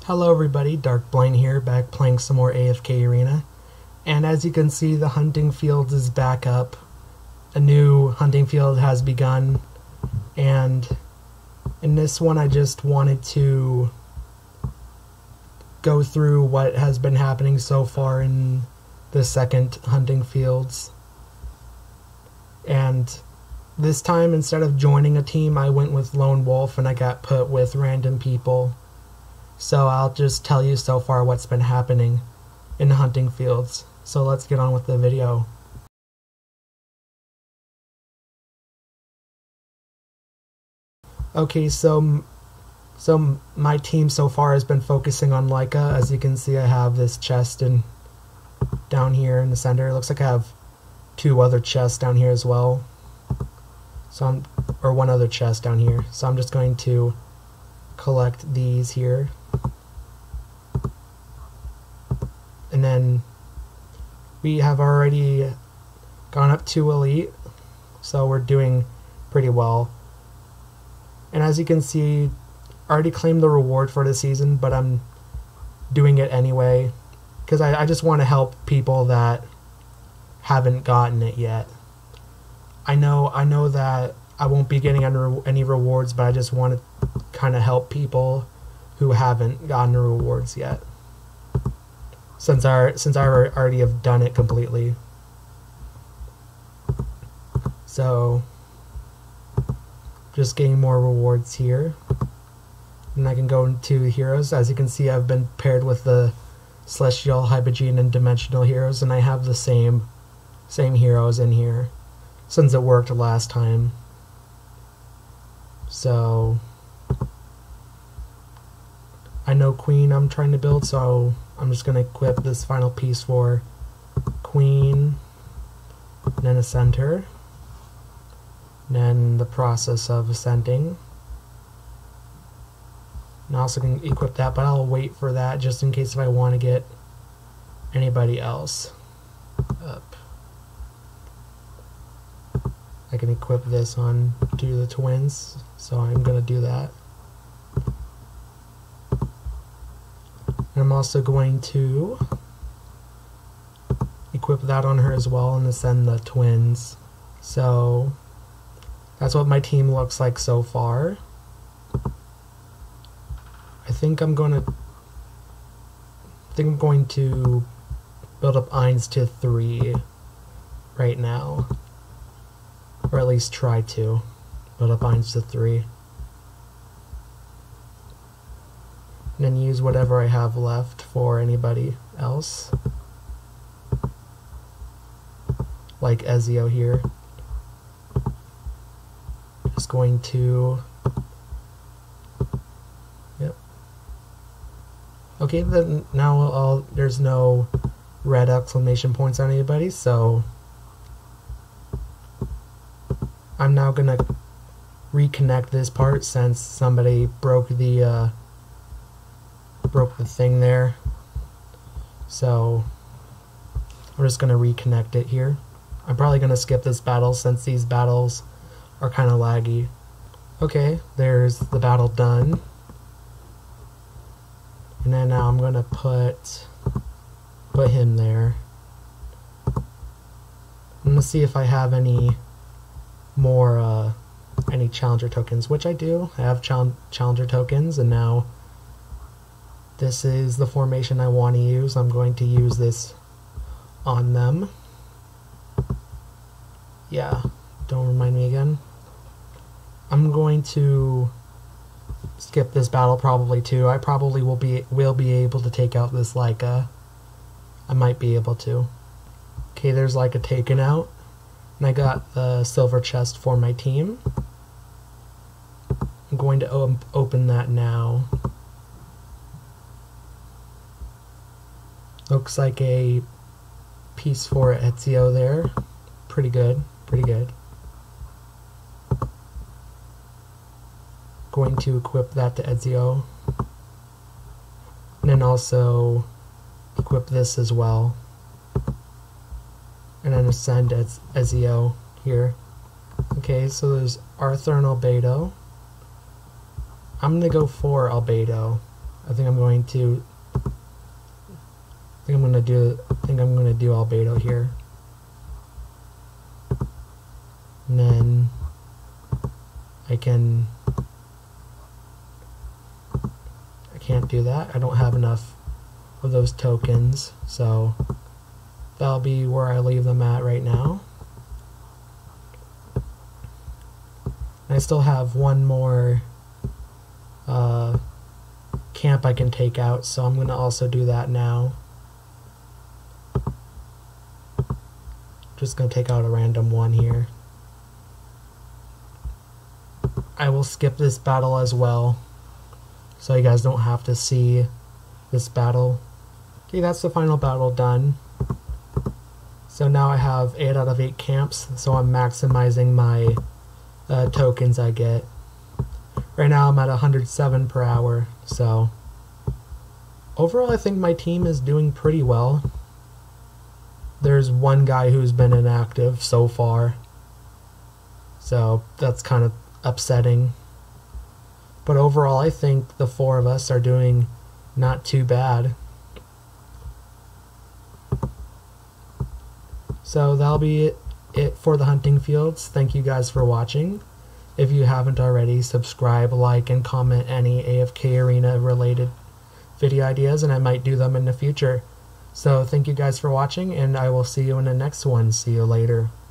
Hello everybody, Dark Blaine here, back playing some more AFK Arena. And as you can see, the hunting field is back up. A new hunting field has begun. And in this one I just wanted to go through what has been happening so far in the second hunting fields. And this time, instead of joining a team, I went with Lone Wolf and I got put with random people. So I'll just tell you so far what's been happening in the hunting fields. So let's get on with the video. Okay, so my team so far has been focusing on Leica. As you can see, I have this chest down here in the center. It looks like I have two other chests down here as well. Or one other chest down here. So I'm just going to collect these here. And then we have already gone up to Elite, so we're doing pretty well. And as you can see, I already claimed the reward for the season, but I'm doing it anyway because I just want to help people that haven't gotten it yet. I know that I won't be getting any rewards, but I just want to kind of help people who haven't gotten the rewards yet, since I already have done it completely. So just getting more rewards here, and I can go into heroes. As you can see, I've been paired with the Celestial, Hypogean, and Dimensional heroes, and I have the same heroes in here since it worked last time. So I know Queen I'm trying to build, so I'm just going to equip this final piece for Queen, and then ascend her, and then the process of ascending. And I also can equip that, but I'll wait for that just in case if I want to get anybody else up. I can equip this on to the twins, so I'm going to do that. And I'm also going to equip that on her as well and ascend the twins. So that's what my team looks like so far. I think I'm going to build up Ainz to 3 right now. Or at least try to build up Ainz to 3. And then use whatever I have left for anybody else. Like Ezio here. Just going to... Yep. Okay, then now there's no red exclamation points on anybody, so I'm now gonna reconnect this part since somebody broke the thing there. So I'm just gonna reconnect it here. I'm probably gonna skip this battle since these battles are kind of laggy. Okay, there's the battle done. And then now I'm gonna put him there. I'm gonna see if I have any more any challenger tokens, which I do. I have challenger tokens, and now this is the formation I want to use. I'm going to use this on them. Yeah, don't remind me again. I'm going to skip this battle probably too. I probably will be able to take out this Leica. I might be able to. Okay, there's Leica taken out. And I got the silver chest for my team. I'm going to open that now. Looks like a piece for Ezio there. Pretty good, pretty good. Going to equip that to Ezio. And then also equip this as well. And then ascend Ezio here. Okay, so there's Arthur and Albedo. I'm gonna go for Albedo. I think I'm going to do albedo here. And then I can't do that. I don't have enough of those tokens, so that'll be where I leave them at right now. I still have one more camp I can take out, so I'm going to also do that now. Just going to take out a random one here. I will skip this battle as well, so you guys don't have to see this battle. Okay, that's the final battle done. So now I have 8 out of 8 camps, so I'm maximizing my tokens I get. Right now I'm at 107 per hour, so overall I think my team is doing pretty well. There's one guy who's been inactive so far, so that's kind of upsetting. But overall I think the 4 of us are doing not too bad. So that'll be it for the hunting fields. Thank you guys for watching. If you haven't already, subscribe, like, and comment any AFK Arena related video ideas, and I might do them in the future. So thank you guys for watching, and I will see you in the next one. See you later.